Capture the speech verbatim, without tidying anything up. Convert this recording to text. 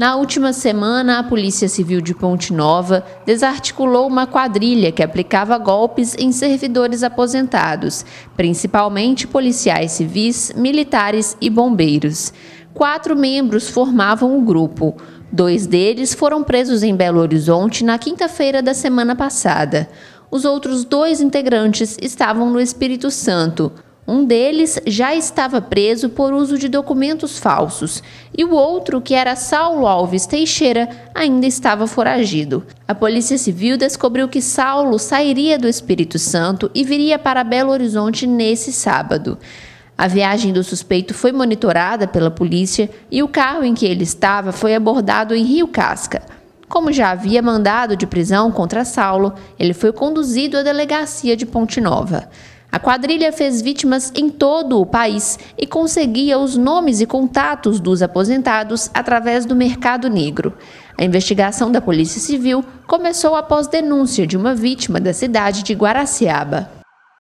Na última semana, a Polícia Civil de Ponte Nova desarticulou uma quadrilha que aplicava golpes em servidores aposentados, principalmente policiais civis, militares e bombeiros. Quatro membros formavam o grupo. Dois deles foram presos em Belo Horizonte na quinta-feira da semana passada. Os outros dois integrantes estavam no Espírito Santo. Um deles já estava preso por uso de documentos falsos e o outro, que era Saulo Alves Teixeira, ainda estava foragido. A Polícia Civil descobriu que Saulo sairia do Espírito Santo e viria para Belo Horizonte nesse sábado. A viagem do suspeito foi monitorada pela polícia e o carro em que ele estava foi abordado em Rio Casca. Como já havia mandado de prisão contra Saulo, ele foi conduzido à delegacia de Ponte Nova. A quadrilha fez vítimas em todo o país e conseguia os nomes e contatos dos aposentados através do mercado negro. A investigação da Polícia Civil começou após denúncia de uma vítima da cidade de Guaraciaba.